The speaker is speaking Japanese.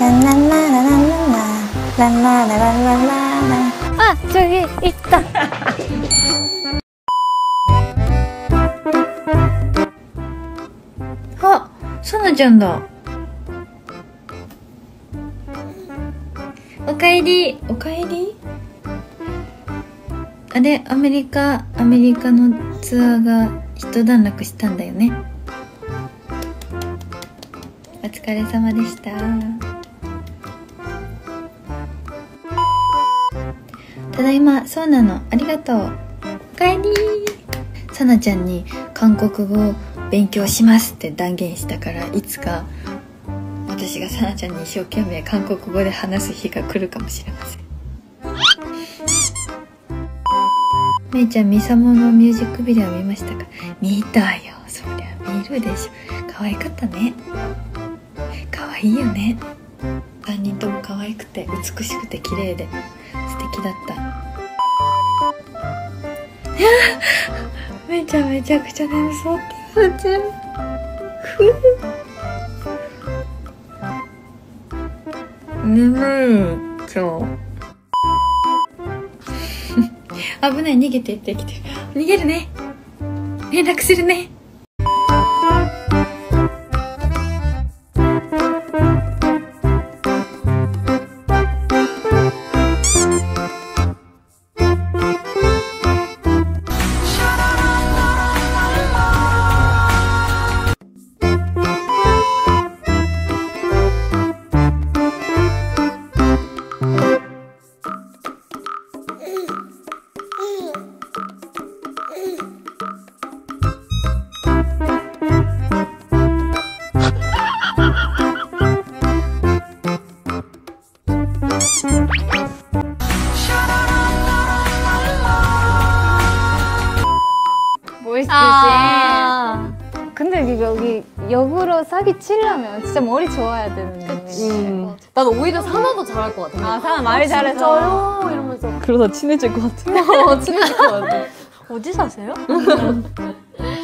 아, 저기 있다. 아, 선아ちゃんだ。おかえり。おかえり。あれ、アメリカのツアーが一段落したんだよね。お疲れ様でした。ただいま。そうなの。ありがとう。おかえり。さなちゃんに韓国語を勉強しますって断言したから、いつか私がさなちゃんに一生懸命韓国語で話す日が来るかもしれません。めいちゃん、ミサモのミュージックビデオ見ましたか？見たよ。そりゃ見るでしょ。可愛かったね。可愛いよね。3人とも可愛くて美しくて綺麗で素敵だった。めいちゃんめちゃくちゃ眠そうってなっちゃう。眠い今日。危ない、逃げてってきて。逃げるね。連絡するね。 근데 여기 역으로 사기 치려면 진짜 머리 좋아야 되는데. 나도 오히려 사나도 잘할 것 같아. 아, 사나 말이 잘해서. 진짜요? 이러면서. 그러다 친해질 것 같아. 친해질 것 같아. 어디 사세요?